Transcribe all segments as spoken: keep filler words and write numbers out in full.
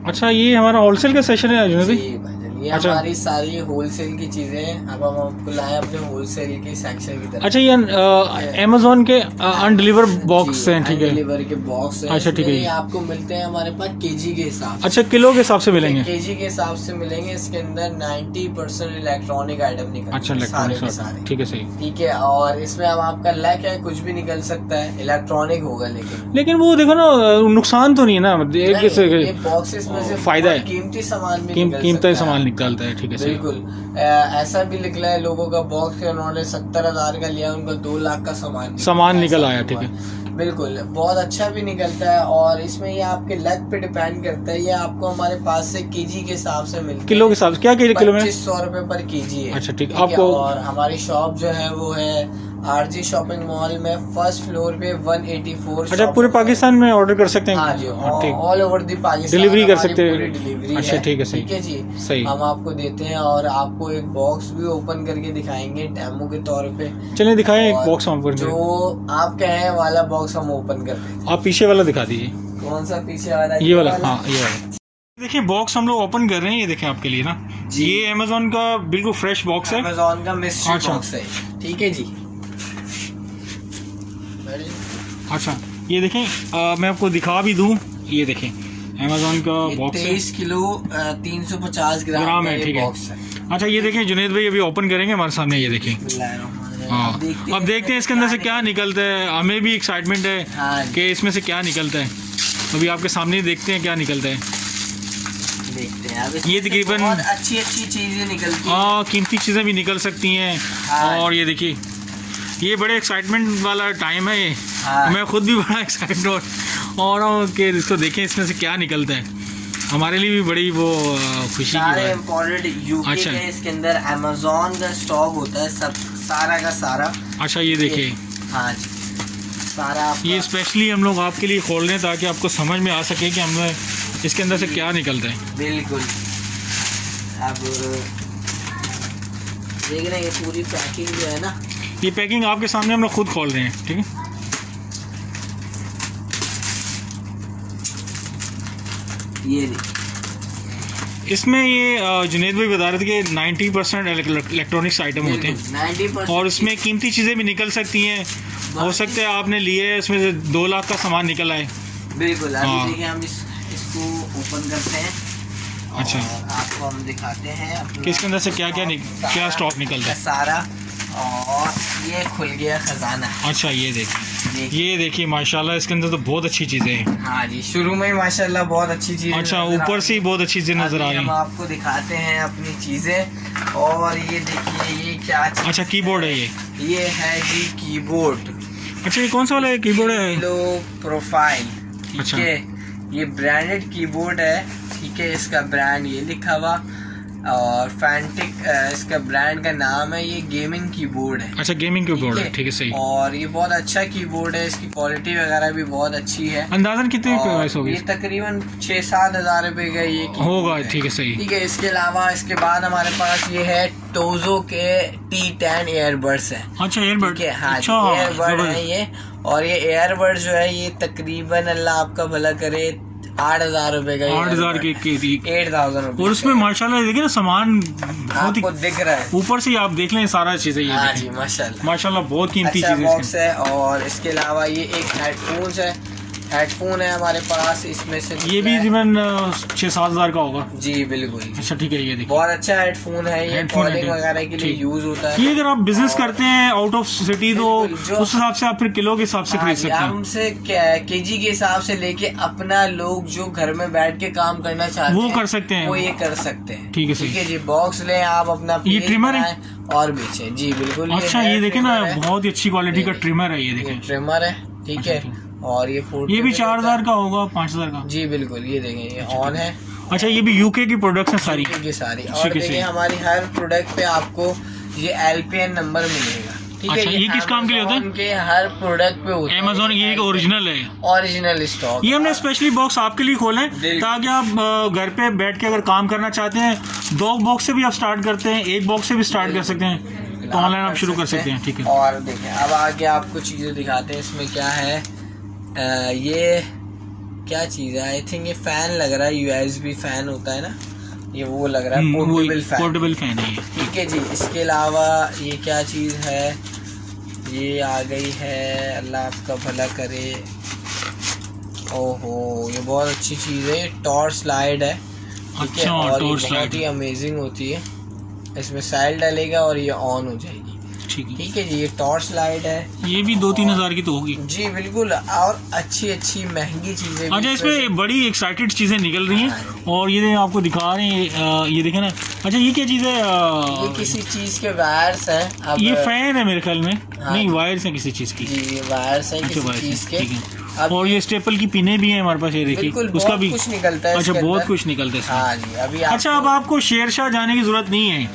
अच्छा, ये हमारा होलसेल का सेशन है जुनेद भाई? जी भाईजान, ये अच्छा। हमारी सारी होलसेल की चीजें हैं। अब हम आपको लाए अपने होलसेल के सेक्शन की तरफ। अच्छा, ये अमेजोन के अनडिलीवर बॉक्स हैं, ठीक है? डिलीवर के बॉक्स हैं। अच्छा, ठीक है। ये आपको मिलते हैं हमारे पास केजी के हिसाब से। अच्छा, किलो के हिसाब से मिलेंगे? केजी के हिसाब से मिलेंगे। इसके अंदर नाइन्टी परसेंट इलेक्ट्रॉनिक आइटम निकल। अच्छा, इलेक्ट्रॉनिक सारे, ठीक है, सही। ठीक है, और इसमें अब आपका लैक है, कुछ भी निकल सकता है, इलेक्ट्रॉनिक होगा। लेकिन लेकिन वो देखो ना, नुकसान तो नहीं है ना? एक से ये बॉक्सेस में से फायदा है, कीमती सामान भी कीमती सामान निकलता है, ठीक है, बिल्कुल। ऐसा भी निकला है लोगों का बॉक्स के उन्होंने सत्तर हजार का लिया, उनको दो लाख का सामान सामान निकल आया, ठीक है, बिल्कुल। बहुत अच्छा भी निकलता है। और इसमें ये आपके लक पे डिपेंड करता है। ये आपको हमारे पास से केजी के हिसाब से मिलता है। किलो के हिसाब से क्या किलो में? पच्चीस सौ रूपये पर केजी है। अच्छा, ठीक, आपको। और हमारी शॉप जो है वो है आरजी शॉपिंग मॉल में फर्स्ट फ्लोर पे वन एटी फोर। अच्छा, पूरे पाकिस्तान में ऑर्डर कर सकते हैं? हाँ जी, all over the Pakistan delivery कर सकते हैं? डिलीवरी। अच्छा, ठीक है, सही, ठीक है जी, सही। हम आपको देते हैं और आपको एक बॉक्स भी ओपन करके दिखाएंगे डेमो के तौर पे। चलिए दिखाएं एक बॉक्स हम ओपन। जो आप कहें वाला बॉक्स हम ओपन कर देते हैं। आप पीछे वाला दिखा दीजिए। कौन सा पीछे वाला? ये वाला, हाँ, ये वाला। देखिए बॉक्स हम लोग ओपन कर रहे हैं, ये देखें आपके लिए ना, ये अमेजोन का बिल्कुल फ्रेश बॉक्स है। अमेजोन का मिस्ट्री अच्छा। बॉक्स है, ठीक है जी। अच्छा, ये देखें, आ, मैं आपको दिखा भी दूं, ये देखें अमेजोन का बॉक्स है। तेईस किलो तीन सौ पचास ग्राम, ग्राम है, ठीक है। अच्छा, ये देखें जुनेद भाई अभी ओपन करेंगे हमारे सामने, ये देखें। हाँ, अब देखते हैं इसके अंदर से क्या निकलता है। हमें भी एक्साइटमेंट है हाँ कि इसमें से क्या निकलता है। अभी आपके सामने देखते हैं क्या निकलता है। देखते हैं। अब ये तकरीबन बहुत अच्छी अच्छी चीजें निकलती हैं। हाँ, कीमती चीज़ें भी निकल सकती हैं। हाँ। और ये देखिए, ये बड़े एक्साइटमेंट वाला टाइम है ये। हाँ। मैं खुद भी बड़ा एक्साइटेड हो रहा हूँ कि इसको देखें इसमें से क्या निकलता है। हमारे लिए भी बड़ी वो खुशी की बात है। इम्पोर्टेड यूके अच्छा। के इसके अंदर अमेजोन का स्टॉक होता है, सब सारा का सारा। अच्छा, ये देखिए, हाँ जी, सारा ये स्पेशली हम लोग आपके लिए खोल रहे हैं ताकि आपको समझ में आ सके कि हमें इसके अंदर से क्या निकलता है। बिल्कुल। अब देख रहे हैं ये पूरी पैकिंग जो है ना, ये पैकिंग आपके सामने हम लोग खुद खोल रहे हैं, ठीक है। ये इसमें ये जुनेद भाई बता रहे थे कि नब्बे परसेंट इलेक्ट्रॉनिक्स आइटम होते हैं नब्बे परसेंट, और इसमें कीमती चीज़ें भी निकल सकती हैं। हो सकता है आपने लिए है, इसमें से दो लाख का सामान निकल आए। बिल्कुल। अभी हाँ। देखिए हम इस, इसको ओपन करते हैं। अच्छा, और आपको हम दिखाते हैं अपना कि इसके अंदर से क्या क्या निक, क्या स्टॉक निकलता है सारा। और ये खुल गया खजाना। अच्छा, ये देखिए, ये देखिए माशाल्लाह, इसके अंदर तो बहुत अच्छी चीज़ें हैं। हाँ जी, शुरू में ही माशाल्लाह बहुत अच्छी चीज़। अच्छा, ऊपर से ही बहुत अच्छी चीज़ें नजर आ रही हम हैं। आपको दिखाते हैं अपनी चीज़ें। और ये देखिए ये क्या चीज़। अच्छा, कीबोर्ड है ये? ये है जी कीबोर्ड। अच्छा, ये कौन सा वाला कीबोर्ड है? लो प्रोफाइल, ठीक अच्छा। है। ये ब्रांडेड कीबोर्ड है, ठीक है। इसका ब्रांड ये लिखा हुआ और फैंटिक इसका ब्रांड का नाम है। ये गेमिंग कीबोर्ड है। अच्छा, गेमिंग कीबोर्ड है, ठीक है, सही। और ये बहुत अच्छा कीबोर्ड है, इसकी क्वालिटी वगैरह भी बहुत अच्छी है। अंदाजन कितनी प्राइस होगी? ये तकरीबन छह सात हजार रुपए का ये होगा, ठीक है, सही। ठीक है। इसके अलावा इसके बाद हमारे पास ये है टोजो के टी टेन एयरबड्स है। अच्छा, एयरबड, हाँ, अच्छा, एयरबड है ये। और ये एयरबड जो है ये तकरीबन अल्लाह आपका भला करे आठ हजार रूपए का, आठ हजार के एट थाउजेंड। और उसमें माशाल्लाह देखिए ना, सामान बहुत ही दिख रहा है ऊपर से, आप देख लें सारा चीजें। ये हाँ जी, माशाल्लाह माशाल्लाह बहुत कीमती अच्छा चीजें बॉक्स है। और इसके अलावा ये एक हेडफोन है, हेडफोन है हमारे पास। इसमें से ये भी तकरीबन छह सात हजार का होगा। जी बिल्कुल। अच्छा, ठीक है, ये देखिए बहुत अच्छा हेडफोन है। ये कॉलिंग वगैरह के लिए यूज होता है। ये अगर आप बिजनेस करते हैं आउट ऑफ सिटी तो उस हिसाब से आप फिर किलो के हिसाब से खरीद सकते हैं। हमसे केजी के हिसाब से लेके अपना लोग जो घर में बैठ के काम करना चाहते हैं वो कर सकते हैं, वो ये कर सकते हैं। ठीक है, ठीक है जी। बॉक्स लें आप अपना, ये ट्रिमर है और बेचें। जी बिल्कुल। अच्छा, ये देखे ना, बहुत ही अच्छी क्वालिटी का ट्रिमर है, ये देखें, ट्रिमर है, ठीक है। और ये ये भी चार हजार का होगा, पाँच हजार का। जी बिल्कुल। ये देखें, ये ऑन है। अच्छा, ये भी यूके की प्रोडक्ट्स हैं सारी की सारी। और देखिए हमारी हर प्रोडक्ट पे आपको ये एल पी एन नंबर मिलेगा, ठीक है। अच्छा, ये किस काम के लिए होता है? उनके हर प्रोडक्ट पे होता है। अमेज़न ये ओरिजिनल है, ओरिजिनल स्टॉक। ये हमने स्पेशली बॉक्स आपके लिए खोले हैं ताकि आप घर पे बैठ के अगर काम करना चाहते हैं, दो बॉक्स से भी आप स्टार्ट करते हैं, एक बॉक्स से भी स्टार्ट कर सकते हैं, तो ऑनलाइन आप शुरू कर सकते हैं, ठीक है। और देखिए अब आगे आपको चीजें दिखाते हैं। इसमें क्या है, आ, ये क्या चीज़ है, आई थिंक ये फैन लग रहा है, यूएसबी फैन होता है ना, ये वो लग रहा है, पोर्टेबल फैन, पोर्टेबल फैन है ये। ठीक है जी। इसके अलावा ये क्या चीज़ है, ये आ गई है, अल्लाह आपका भला करे। ओहो, ये बहुत अच्छी चीज़ है, टॉर्च लाइट है, ठीक है, और ये बहुत ही अमेजिंग होती है। इसमें साइड डालेगा और ये ऑन हो जाएगी, ठीक है ठीक है जी। ये टॉर्च लाइट है, ये भी दो तीन हजार की तो होगी जी, बिल्कुल, और अच्छी अच्छी महंगी चीजें। अच्छा, इसमें बड़ी एक्साइटेड चीजें निकल रही हैं और ये आपको दिखा रहे हैं, ये देखें ना। अच्छा, ये क्या चीज है? ये किसी चीज के वायर्स हैं। ये फैन है मेरे ख्याल में, नहीं वायर्स है किसी चीज की जी, ये वायर्स है किसी चीज के। और ये स्टेपल की पिने भी हैं हमारे पास, ये देखिए, उसका भी कुछ निकलता है। अच्छा, बहुत कुछ निकलता है। हाँ जी, अभी अच्छा, अब आपको शेरशाह जाने की जरूरत नहीं है,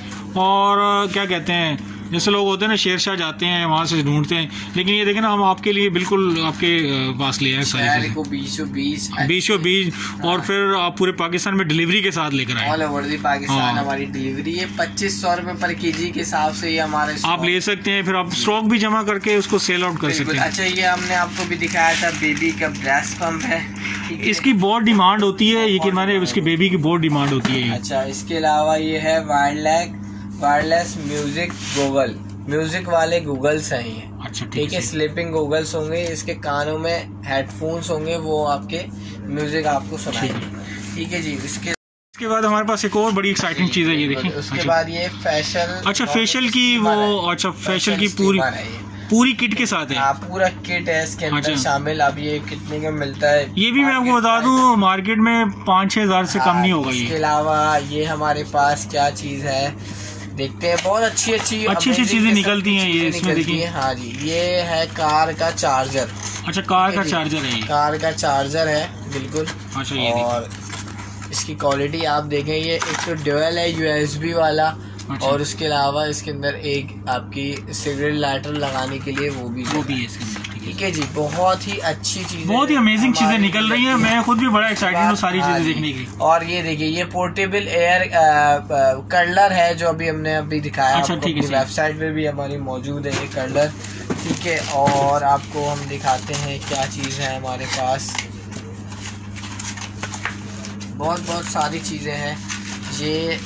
और क्या कहते हैं, जैसे लोग होते हैं ना, शेरशाह जाते हैं वहाँ से ढूंढते हैं, लेकिन ये देखें ना, हम आपके लिए बिल्कुल आपके पास ले आए सारी को बीसों बीस बीसों बीस और फिर आप पूरे पाकिस्तान में डिलीवरी के साथ लेकर आए। ऑल ओवर दी पाकिस्तान हमारी डिलीवरी है। पच्चीस सौ रुपए पर केजी के हिसाब से ये हमारे आप ले सकते हैं, फिर आप स्टॉक भी जमा करके उसको सेल आउट कर सकते हैं। अच्छा, ये हमने आपको भी दिखाया था, बेबी का ब्रेस्ट पंप है, इसकी बहुत डिमांड होती है, ये कि मैंने उसकी बेबी की बहुत डिमांड होती है। अच्छा, इसके अलावा ये है wireless wireless music Google, music वाले गूगल्स हैं ये। अच्छा, ठीक है, स्लीपिंग गूगल्स होंगे, इसके कानों में हेडफोन्स होंगे, वो आपके म्यूजिक आपको सुनाएंगे, ठीक है जी। इसके इसके बाद हमारे पास एक और बड़ी एक्साइटिंग चीज है, ये देखिए। उसके अच्छा। बाद ये फेशियल, अच्छा, फेशियल की वो, अच्छा फेशियल की पूरी पूरी किट के साथ है। हाँ, पूरा किट है इसके अंदर शामिल। अब ये कितने का मिलता है ये भी मैं आपको बता दूं, मार्केट में पाँच छह हजार से कम नहीं होगा ये। इसके अलावा ये हमारे पास क्या चीज है, देखते हैं, बहुत अच्छी अच्छी अच्छी अच्छी चीजें निकलती हैं ये इसमें, देखिए। हाँ जी, ये है कार का चार्जर। अच्छा, कार का चार्जर है ये, कार का चार्जर है बिल्कुल। अच्छा, ये और इसकी क्वालिटी आप देखें, ये एक तो ड्यूअल है यूएसबी वाला। अच्छा। और उसके अलावा इसके अंदर एक आपकी सिगरेट लाइटर लगाने के लिए वो भी वो भी है इसके अंदर, ठीक है जी। बहुत ही अच्छी चीज़, बहुत ही अमेजिंग चीजें निकल रही हैं, मैं खुद भी बड़ा एक्साइटेड हूँ सारी चीजें देखने की। और ये देखिए, ये पोर्टेबल एयर कर्लर है जो अभी हमने अभी दिखाया। अच्छा, ठीक है, वेबसाइट पे भी हमारी मौजूद है ये कर्लर, ठीक है। और आपको हम दिखाते हैं क्या चीज़ है हमारे पास, बहुत बहुत सारी चीज़ें हैं। ये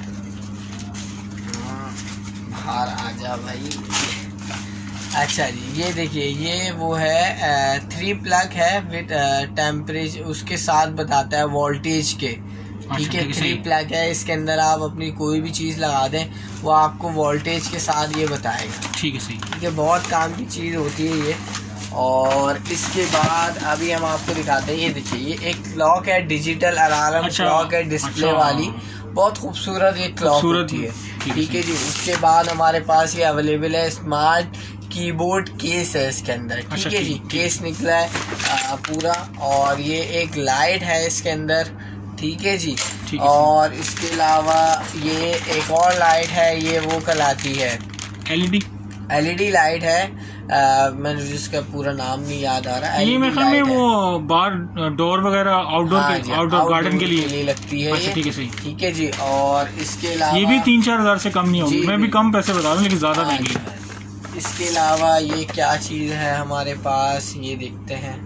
बाहर आ जा भाई। अच्छा जी, ये देखिए, ये वो है थ्री प्लग है विद टेम्परेचर, उसके साथ बताता है वोल्टेज के, ठीक है। थ्री प्लग है, इसके अंदर आप अपनी कोई भी चीज़ लगा दें, वो आपको वोल्टेज के साथ ये बताएगा, ठीक है, सही, ठीक है। बहुत काम की चीज़ होती है ये। और इसके बाद अभी हम आपको दिखाते हैं, ये देखिए, ये एक क्लॉक है, डिजिटल अलार्म अच्छा, क्लॉक है, डिस्प्ले अच्छा, वाली, बहुत खूबसूरत ये क्लॉक होती है, ठीक है जी। उसके बाद हमारे पास ये अवेलेबल है स्मार्ट कीबोर्ड केस है इसके अंदर, ठीक है जी। केस निकला है आ, पूरा, और ये एक लाइट है इसके अंदर, ठीक है जी। और इसके अलावा ये एक और लाइट है, ये वो कहलाती है एलईडी एलईडी लाइट है। आ, मैंने जिसका पूरा नाम नहीं याद आ रहा। ये मेरे ख्याल में वो बार डोर वगैरह आउटडोर हाँ के आउटडोर गार्डन के लिए, लिए लगती है। अच्छा, ठीक है, सही, ठीक है जी। और इसके अलावा ये भी तीन चार हजार से कम नहीं होगी, मैं भी कम पैसे बता रहा हूँ लेकिन ज्यादा महंगी है। इसके अलावा ये क्या चीज है हमारे पास, ये देखते हैं।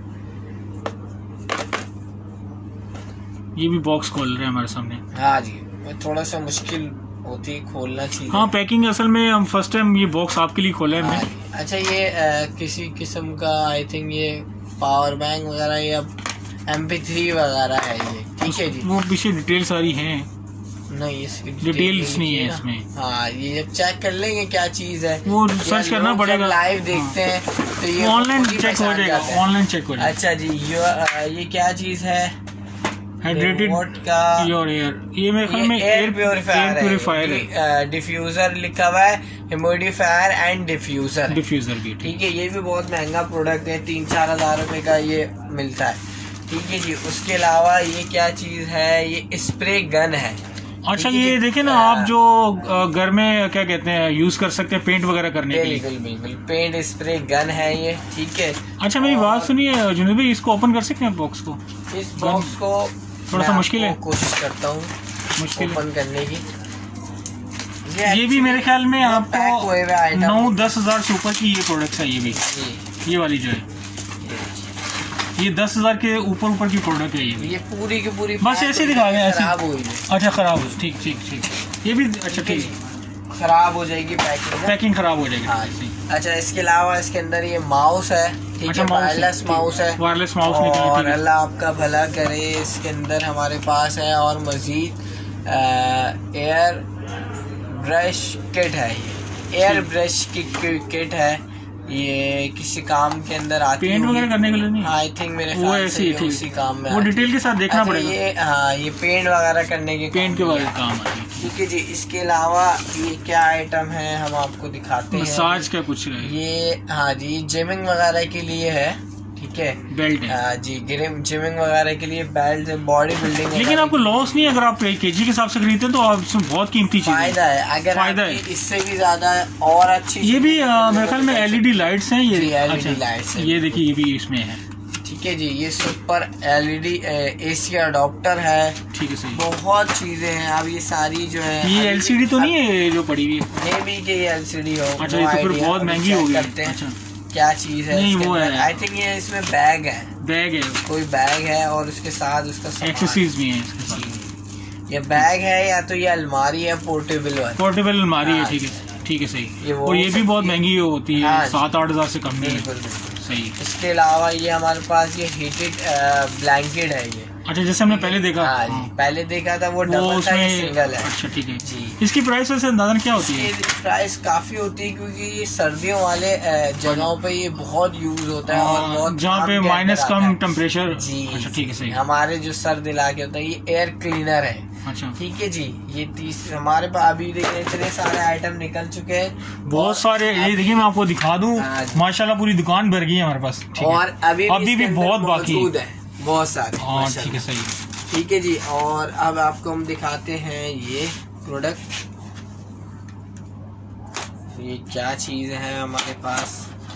ये भी बॉक्स खोल रहे हैं हमारे सामने। हाँ जी, थोड़ा सा मुश्किल होती है खोलना चीज़। हाँ, पैकिंग असल में हम फर्स्ट टाइम ये बॉक्स आपके लिए खोला है हाँ हमने। अच्छा, ये आ, किसी किस्म का आई थिंक ये पावर बैंक वगैरह या एम पी थ्री वगैरह है ये, ठीक है जी। वो पीछे डिटेल सारी हैं, नहीं इसकी डिटेल्स नहीं है इसमें। हाँ, ये जब चेक कर लेंगे क्या चीज़ है, वो सर्च करना पड़ेगा, लाइव देखते हैं तो ये ऑनलाइन चेक हो जाएगा, ऑनलाइन चेक हो जाएगा। अच्छा जी, ये ये क्या चीज़ है, हाइड्रेटेड का योर एयर, ये मेरे ख्याल में एयर प्योरीफायर प्योरीफायर है, डिफ्यूजर लिखा हुआ है, ह्यूमिडिफायर एंड डिफ्यूजर डिफ्यूजर भी, ठीक है। ये भी बहुत महंगा प्रोडक्ट है, तीन चार हजार रुपए का ये मिलता है, ठीक है जी। उसके अलावा ये क्या चीज है, ये स्प्रे गन है। अच्छा, ये देखे ना आप, जो घर में क्या कहते हैं यूज कर सकते हैं पेंट वगैरह करने के लिए, बिल्कुल बिल्कुल, पेंट स्प्रे गन है ये, ठीक है। अच्छा, मेरी बात सुनिए जुनैद भाई, इसको ओपन कर सकते हैं बॉक्स को? इस बॉक्स को थोड़ा सा मुश्किल है, कोशिश करता हूँ मुश्किल ओपन करने की। ये, ये भी मेरे ख्याल में आपको नौ दस हजार से ऊपर की ये प्रोडक्ट है, ये भी ये वाली जो है ये दस हजार के ऊपर ऊपर की प्रोडक्ट है ये ये पूरी की पूरी बस ऐसे दिखा रहे हैं, खराब हुई है। अच्छा खराब हो, ठीक ठीक ठीक ये भी अच्छा ठीक खराब हो जाएगी पैकिंग पैकिंग खराब हो जाएगी। हाँ। अच्छा इसके अलावा इसके अंदर ये माउस है, ठीक है, वायरलेस माउस है, वायरलेस माउस और अल्लाह आपका भला करे। इसके अंदर हमारे पास है और मजीद एयर ब्रश किट है, ये एयर ब्रश की किट है, ये किसी काम के अंदर आती है, पेंट वगैरह करने के लिए नहीं, आई थिंक मेरे ख्याल से ये उसी काम में वो डिटेल के साथ देखना अच्छा, पड़ेगा। ये हाँ ये पेंट वगैरह करने के पेंट के बारे में काम है। ठीक है जी। इसके अलावा ये क्या आइटम है हम आपको दिखाते हैं। मसाज का कुछ है ये, हाँ जी जिमिंग वगैरह के लिए है, ठीक है, बेल्ट है। हाँ जी जिमिंग वगैरह के लिए बेल्ट है, बॉडी बिल्डिंग। लेकिन आपको लॉस नहीं है अगर आप केजी के हिसाब से खरीदते हैं तो आप बहुत कीमती चीज फायदा है। अगर फायदा है इससे भी ज्यादा और अच्छी, ये भी मेरे ख्याल में एलईडी लाइट्स हैं, ये एलईडी लाइट्स है, ये देखिए ये भी इसमें है, ठीक है जी। ये सुपर एलईडी एसी अडॉप्टर है, ठीक है सही, बहुत चीजें हैं। अब ये सारी जो है ये एलसीडी तो नहीं है जो पड़ी हुई है, मे बी के एलसीडी हो। अच्छा ये तो फिर बहुत महंगी होगी। अच्छा क्या चीज है नहीं वो है, आई थिंक ये इसमें बैग है, बैग है, कोई बैग है और उसके साथ उसका एक्सेसरीज भी है इसके साथ। ये बैग है या तो ये अलमारी है पोर्टेबल वाली, पोर्टेबल अलमारी है, ठीक है ठीक है सही। और ये भी बहुत महंगी होती है, सात आठ हजार से कम नहीं है, सही। इसके अलावा ये हमारे पास ये हीटेड ब्लैंकेट है ये, अच्छा जैसे हमने पहले देखा, हाँ जी पहले देखा था वो डबल था, ये सिंगल है। अच्छा ठीक है जी। इसकी प्राइस वैसे अंदाजन क्या होती है? प्राइस काफी होती है क्योंकि ये सर्दियों वाले जगहों पे ये बहुत यूज होता है और बहुत जहाँ पे माइनस कम टेम्परेचर। जी अच्छा ठीक है सही। हमारे जो सर्द इलाके होता है ये एयर क्लीनर है, अच्छा ठीक है जी। ये तीस हमारे पास अभी देखिए इतने सारे आइटम निकल चुके हैं, बहुत सारे। ये देखिए मैं आपको दिखा दूं, माशाल्लाह पूरी दुकान भर गई है हमारे पास, और अभी अभी भी बहुत बाकी है, बहुत सारे। हाँ ठीक है सही, ठीक है जी। और अब आपको हम दिखाते हैं ये प्रोडक्ट, ये क्या चीज है हमारे पास।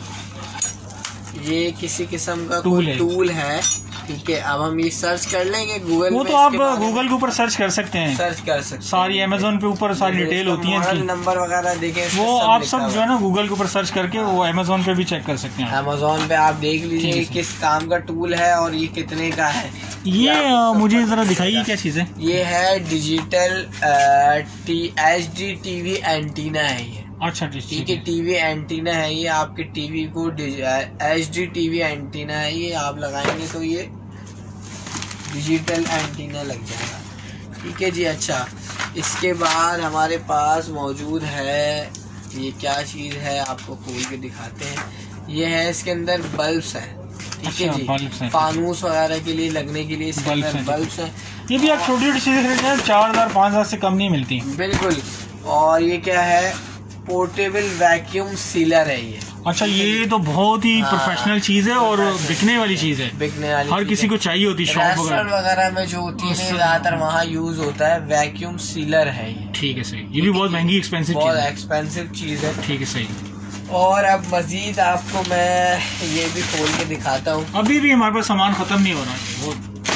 ये किसी किस्म का टूल कोई है, टूल है, ठीक है। अब हम ये सर्च कर लेंगे गूगल, वो तो आप गूगल के ऊपर सर्च कर सकते हैं, सर्च कर सकते हैं, सारी अमेजोन पे ऊपर सारी डिटेल होती है, नंबर वगैरह देखें, वो आप सब जो है ना गूगल के ऊपर सर्च करके वो अमेजोन पे भी चेक कर सकते हैं। अमेजोन पे आप देख लीजिए किस काम का टूल है और ये कितने का है। ये मुझे जरा दिखाइए क्या चीज है। ये है digital H D TV antenna है ये, अच्छा ठीक है, टीवी एंटीना है ये, आपके टीवी को एच डी टीवी एंटीना है ये, आप लगाएंगे तो ये डिजिटल एंटीना लग जाएगा, ठीक है जी। अच्छा इसके बाद हमारे पास मौजूद है ये क्या चीज़ है, आपको खोल के दिखाते हैं। ये है इसके अंदर बल्ब्स है, ठीक है जी, फानूस वगैरह के लिए लगने के लिए इसके अंदर बल्ब्स हैं। ये भी आप छोटी छोटी चीजें खरीदते हैं, चार हजार पाँच हजार से कम नहीं मिलती, बिल्कुल। और ये क्या है, पोर्टेबल वैक्यूम सीलर है ये। अच्छा ये तो बहुत ही प्रोफेशनल चीज है और बिकने वाली चीज है, बिकने वाली हर किसी को चाहिए होती है। शॉप वगैरह में जो होती है ज्यादातर वहाँ यूज होता है, वैक्यूम सीलर है ये, ठीक है सही। ये भी बहुत महंगी एक्सपेंसिव बहुत एक्सपेंसिव चीज है, ठीक है सही। और अब मजीद आपको मैं ये भी खोल के दिखाता हूँ। अभी भी हमारे पास सामान खत्म नहीं हो रहा,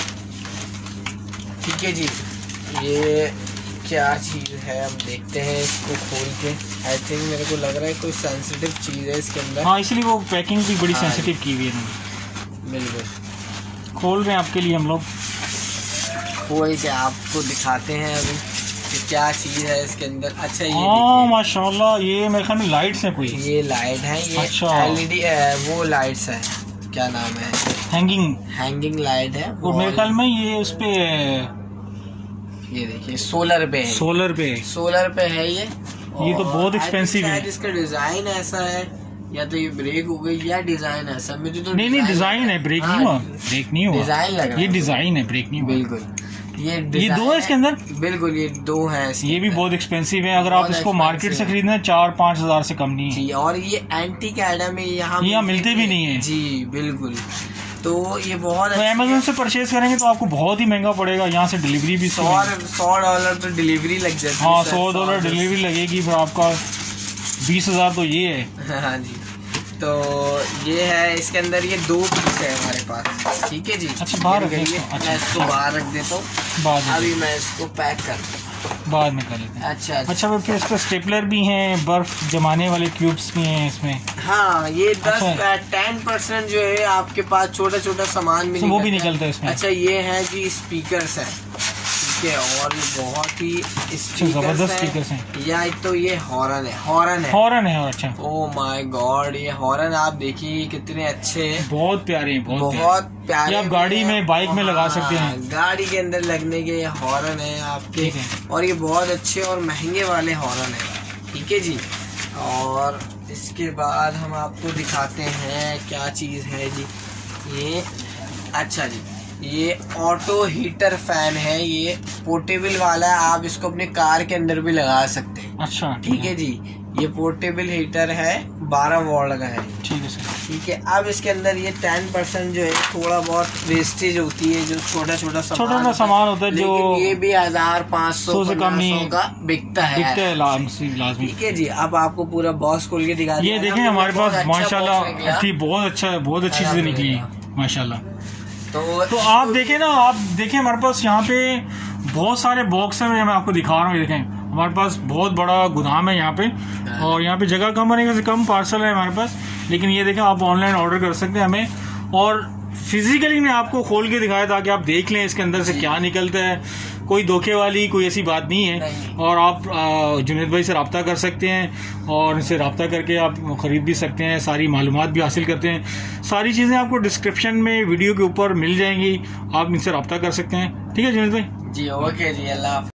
ठीक है जी। ये क्या चीज़ है हम देखते हैं इसको खोल के। आई थिंक मेरे को लग रहा है कोई सेंसिटिव चीज़ है इसके अंदर, हाँ इसलिए वो पैकिंग भी बड़ी सेंसिटिव की हुई है। बिल्कुल खोल रहे हैं आपके लिए हम लोग, खोल के आपको दिखाते हैं अभी कि क्या चीज़ है इसके अंदर। अच्छा ये हाँ माशाल्लाह, ये मेरे ख्याल में लाइट्स हैं कोई, ये लाइट है, ये अच्छा एलईडी वो लाइट्स है, क्या नाम है, हैंगिंग हैंगिंग लाइट है। और मेरे ख्याल में ये उस पे ये देखिए सोलर पे है, सोलर पे सोलर पे है ये। ये तो बहुत एक्सपेंसिव है। इसका डिजाइन ऐसा है, या तो ये ब्रेक हो गई या डिजाइन ऐसा, मुझे तो नहीं नहीं डिजाइन है, ब्रेक नहीं हुआ, ब्रेक नहीं हुआ, डिजाइन लग रहा है, ये डिजाइन है, ब्रेक नहीं हुआ। बिल्कुल ये ये दो है इसके अंदर, बिल्कुल ये दो है। ये भी बहुत एक्सपेंसिव है, अगर आप इसको मार्केट से खरीदना है चार पाँच हजार से कम नहीं है। और ये एंटी कैडा में यहाँ यहाँ मिलते भी नहीं है जी, बिल्कुल। तो ये बहुत तो अमेज़न से परचेज करेंगे तो आपको बहुत ही महंगा पड़ेगा, यहाँ से डिलीवरी भी सौ सौ डॉलर तो डिलीवरी लग जाती है। हाँ सौ डॉलर डिलीवरी लगेगी, फिर आपका बीस हजार तो ये है। हाँ जी, तो ये है इसके अंदर ये दो पीस है हमारे पास, ठीक है जी। अच्छा बाहर रख देता हूँ, मैं इसको बाहर रख देता हूँ, अभी मैं इसको पैक कर बाद में कर लेते हैं। अच्छा अच्छा फिर इस पर स्टेपलर भी हैं, बर्फ जमाने वाले क्यूब्स भी हैं इसमें। हाँ, ये दस टेन परसेंट जो है आपके पास छोटा छोटा सामान भी वो भी निकलता है इसमें। अच्छा, ये है जी स्पीकर्स है, ठीक है, और बहुत ही जबरदस्त स्पीकर्स हैं। या एक तो ये हॉर्न है, हॉर्न है हॉर्न है और अच्छा, ओ माय गॉड, ये हॉर्न आप देखिए कितने अच्छे हैं, बहुत प्यारे हैं, बहुत, बहुत प्यारे। आप गाड़ी में बाइक में लगा सकते हैं, गाड़ी के अंदर लगने के हॉर्न है आपके, और ये बहुत अच्छे और महंगे वाले हॉर्न है, ठीक है जी। और इसके बाद हम आपको दिखाते हैं क्या चीज है जी, ये अच्छा जी, ये ऑटो हीटर फैन है, ये पोर्टेबल वाला है, आप इसको अपने कार के अंदर भी लगा सकते हैं। अच्छा, ठीक है जी, ये पोर्टेबल हीटर है, बारह वॉट का है, ठीक है सर, ठीक है। अब इसके अंदर ये टेन परसेंट जो है थोड़ा बहुत वेस्टेज होती है, जो छोटा छोटा छोटा छोटा सामान होता है, जो ये भी हजार पाँच सौ से कम नहीं का बिकता है, बिकता है लाजमी। ठीक है जी। अब आपको पूरा बॉक्स खोल के दिखा, ये देखें हमारे पास माशाल्लाह बहुत अच्छा है, बहुत अच्छी चीजें निकली है माशाल्लाह। तो तो आप देखें ना, आप देखें हमारे पास यहाँ पे बहुत सारे बॉक्स हैं, मैं आपको दिखा रहा हूँ, देखें हमारे पास बहुत बड़ा गोदाम है यहाँ पे, और यहाँ पे जगह कम होने से कम पार्सल है हमारे पास, लेकिन ये देखें आप ऑनलाइन ऑर्डर कर सकते हैं हमें, और फिजिकली मैं आपको खोल के दिखाया ताकि आप देख लें इसके अंदर से क्या निकलता है, कोई धोखे वाली कोई ऐसी बात नहीं है। नहीं। और आप जुनैद भाई से रब्ता कर सकते हैं, और इनसे रब्ता करके आप ख़रीद भी सकते हैं, सारी मालूमात भी हासिल करते हैं, सारी चीज़ें आपको डिस्क्रिप्शन में वीडियो के ऊपर मिल जाएंगी, आप इनसे रब्ता कर सकते हैं। ठीक है जुनैद भाई जी, ओके जी, अल्लाह।